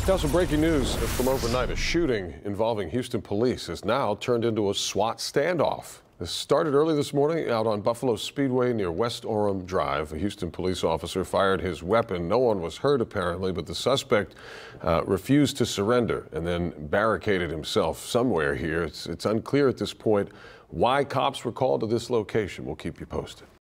Now, some breaking news from overnight. A shooting involving Houston police has now turned into a SWAT standoff. This started early this morning out on Buffalo Speedway near West Orem Drive. A Houston police officer fired his weapon. No one was hurt apparently, but the suspect refused to surrender and then barricaded himself somewhere here. It's unclear at this point why cops were called to this location. We'll keep you posted.